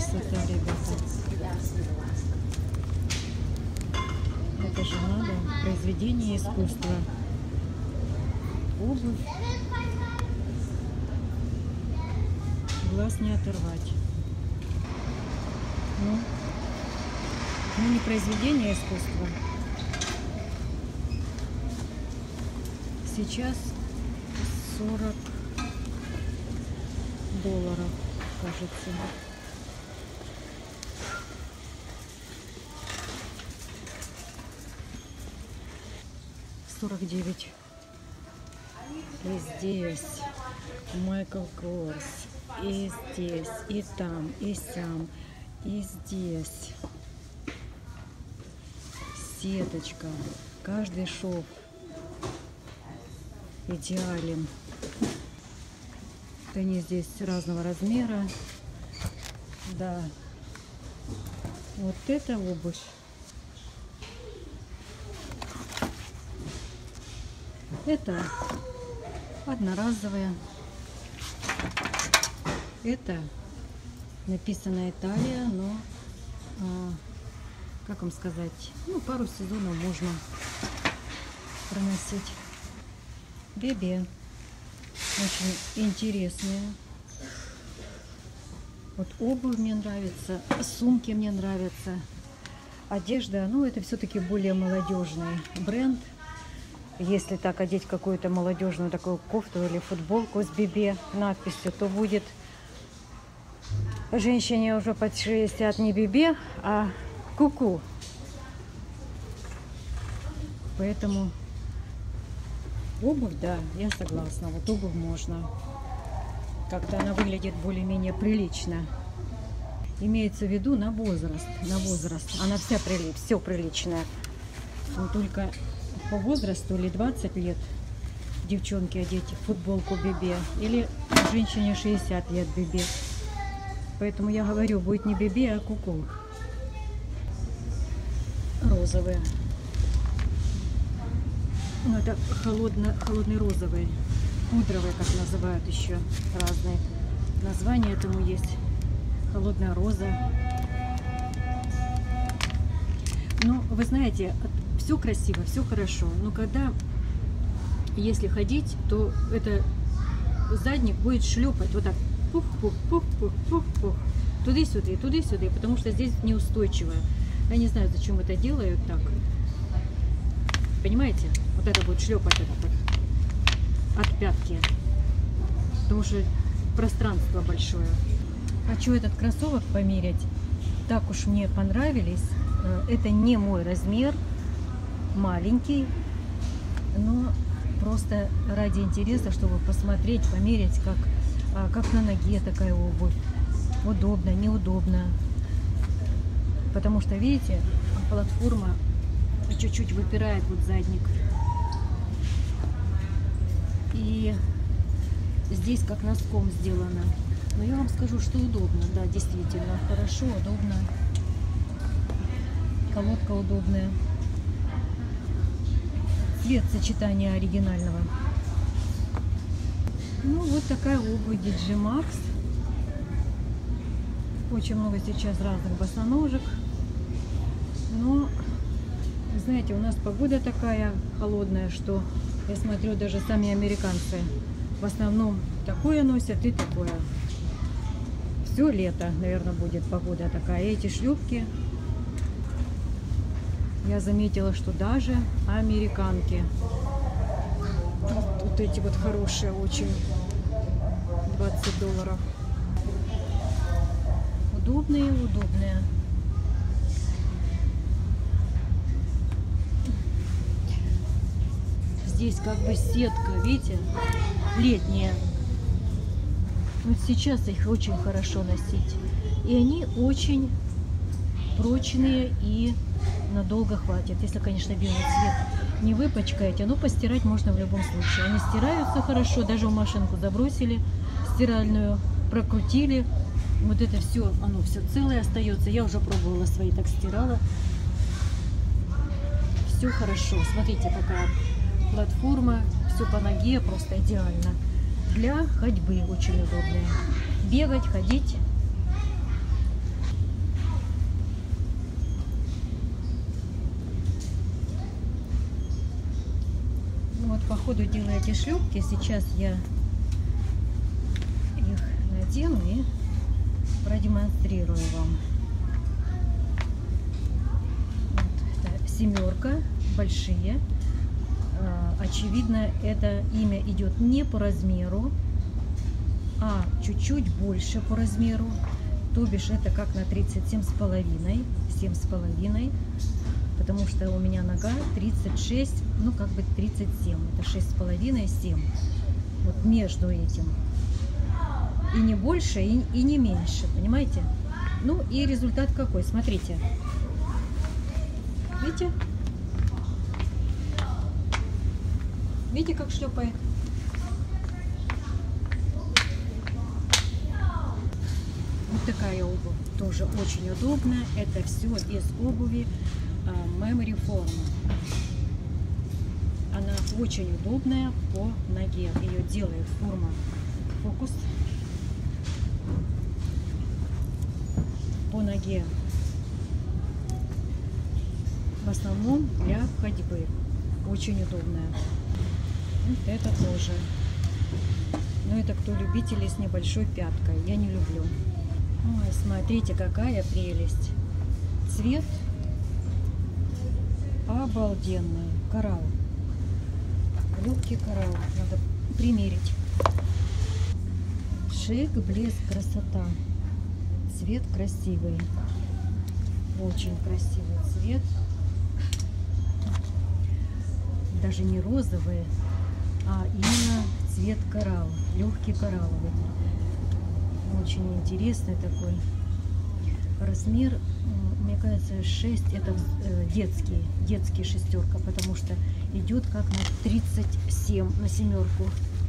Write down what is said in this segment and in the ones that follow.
красота, ребята. Это же надо. Произведение искусства. Обувь. Глаз не оторвать. Ну, не произведение искусства. Сейчас $40, кажется. 49. И здесь Майкл Корс. И здесь, и там, и сям, и здесь. Сеточка. Каждый шов идеален. Они здесь разного размера. Да. Вот это обувь. Это одноразовая. Это написано Италия, но, как вам сказать, ну, пару сезонов можно проносить. Бебе. Очень интересные. Вот обувь мне нравится, сумки мне нравятся. Одежда, ну, это все-таки более молодежный бренд. Если так одеть какую-то молодежную такую кофту или футболку с Бебе надписью, то будет женщине уже под 60 не Бебе, а Куку. Поэтому обувь, да, я согласна. Вот обувь можно. Как-то она выглядит более-менее прилично. Имеется в виду на возраст. На возраст. Она вся все приличная. Но только по возрасту или 20 лет девчонки одеть футболку Бебе. Или женщине 60 лет Бебе. Поэтому я говорю, будет не Бебе, а Куку. Розовые. Ну, это холодный розовый. Пудровый, как называют еще разные. Название этому есть. Холодная роза. Ну, вы знаете, все красиво, все хорошо. Но когда, если ходить, то это задник будет шлепать вот так. Пух-пух-пух-пух-пух-пух. Туды-сюда, туды-сюда. Потому что здесь неустойчивое. Я не знаю, зачем это делают так. Понимаете? Вот это будет шлепать это так. От пятки. Потому что пространство большое. Хочу этот кроссовок померять. Так уж мне понравились. Это не мой размер. Маленький. Но просто ради интереса, чтобы посмотреть, померить, как на ноге такая обувь. Удобно, неудобно. Потому что, видите, платформа чуть-чуть выпирает вот задник. И здесь как носком сделано. Но я вам скажу, что удобно. Да, действительно, хорошо, удобно. Колодка удобная. Цвет сочетания оригинального. Ну, вот такая обувь DJ Max. Очень много сейчас разных босоножек. Но, знаете, у нас погода такая холодная, что, я смотрю, даже сами американцы в основном такое носят и такое. Все лето, наверное, будет погода такая. И эти шлюпки, я заметила, что даже американки. Вот эти вот хорошие очень. $20. Удобные, удобные. Здесь как бы сетка, видите, летняя. Вот сейчас их очень хорошо носить. И они очень прочные и надолго хватит. Если, конечно, белый цвет не выпачкаете, но постирать можно в любом случае. Они стираются хорошо, даже в машинку забросили стиральную, прокрутили. Вот это все, оно все целое остается. Я уже пробовала свои, так стирала. Все хорошо. Смотрите, какая платформа. Все по ноге, просто идеально. Для ходьбы очень удобная. Бегать, ходить. Вот по ходу дела эти шлепки. Сейчас я их надену и продемонстрирую вам. Вот, это семерка, большие. Очевидно, это имя идет не по размеру, а чуть-чуть больше по размеру. То бишь это как на 37,5, 7,5. Потому что у меня нога 36, ну как бы 37, это 6,5, 7. Вот между этим. И не больше, и не меньше, понимаете? Ну и результат какой, смотрите. Видите? Видите, как шлепает? Вот такая обувь, тоже очень удобная. Это все из обуви Memory Form. Она очень удобная по ноге. Ее делает форма Focus. По ноге в основном для ходьбы. Очень удобная. Вот это тоже. Но это кто любители с небольшой пяткой. Я не люблю. Ой, смотрите, какая прелесть. Цвет обалденный. Коралл. Легкий коралл. Надо примерить. Шик, блеск, красота. Цвет красивый. Очень красивый цвет. Даже не розовый, а именно цвет коралл. Легкий коралловый. Очень интересный такой. Размер, мне кажется, 6 это детский шестерка, потому что идет как на 37, на семерку,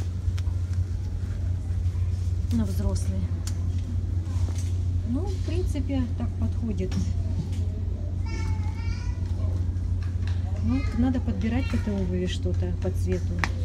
на взрослый. Ну, в принципе, так подходит. Ну, надо подбирать к этой обуви что-то по цвету.